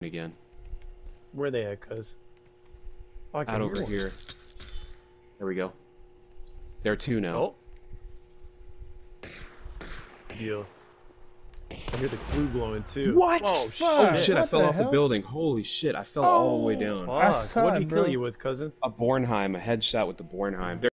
again. Where they at, cuz? Oh, Out over here. There we go. There are two now. Oh. Deal. I hear the glue blowing too. What? Whoa, Oh shit, I What fell the off the hell? building. Holy shit, I fell all the way down. I Fuck. saw What it, did he bro. kill you with, cousin? A Bornheim, a headshot with the Bornheim.